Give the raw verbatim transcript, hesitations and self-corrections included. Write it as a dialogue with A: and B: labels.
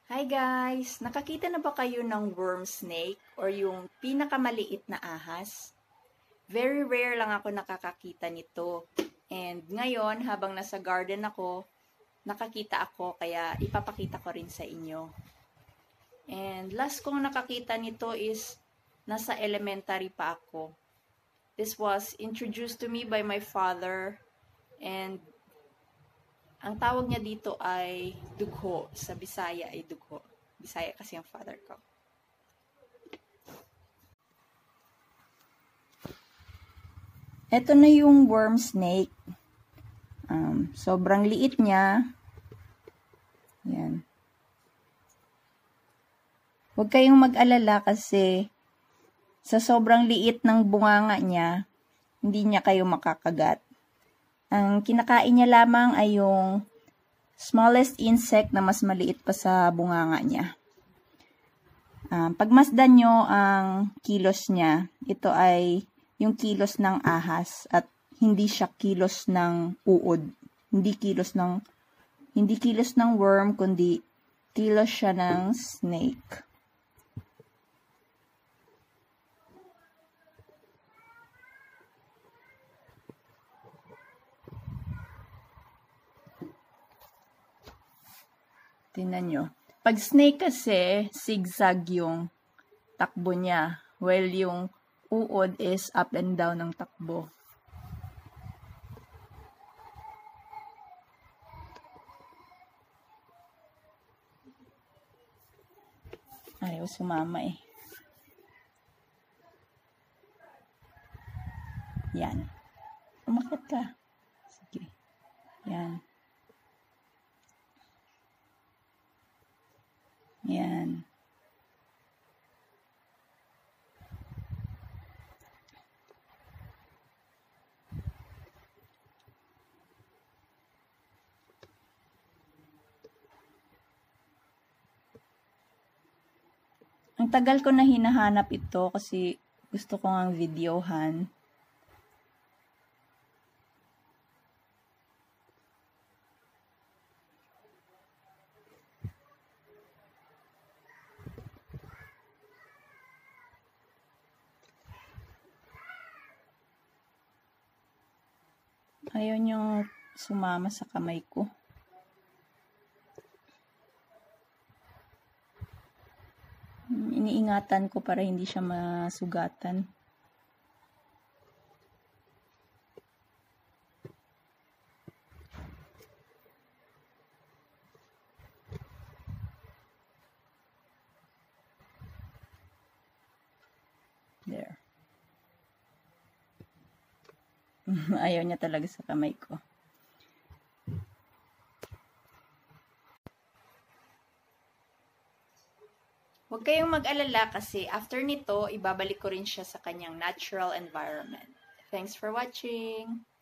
A: Hi guys! Nakakita na ba kayo ng worm snake or yung pinakamaliit na ahas? Very rare lang ako nakakakita nito. And ngayon, habang nasa garden ako, nakakita ako kaya ipapakita ko rin sa inyo. And last kong nakakita nito is nasa elementary pa ako. This was introduced to me by my father and ang tawag niya dito ay dugho. Sa Bisaya ay dugho. Bisaya kasi ang father ko. Ito na yung worm snake. Um, sobrang liit niya. Yan. Huwag kayong mag-alala kasi sa sobrang liit ng bunganga niya, hindi niya kayo makakagat. Ang kinakain niya lamang ay yung smallest insect na mas maliit pa sa bunganga niya. Um, pagmasdan nyo ang kilos niya, ito ay yung kilos ng ahas at hindi siya kilos ng uod. Hindi kilos ng, hindi kilos ng worm, kundi kilos siya ng snake. Tingnan nyo. Pag snake kasi, zigzag yung takbo niya. While yung uod is up and down ng takbo. Ayaw sumama eh. Yan. Umakit ka. Sige. Yan. Yan. Ang tagal ko na hinahanap ito kasi gusto ko ngang videohan. Ayaw niyong sumama sa kamay ko. Iniingatan ko para hindi siya masugatan. There. Ayaw niya talaga sa kamay ko. Huwag kayong mag-alala kasi after nito, ibabalik ko rin siya sa kanyang natural environment. Thanks for watching!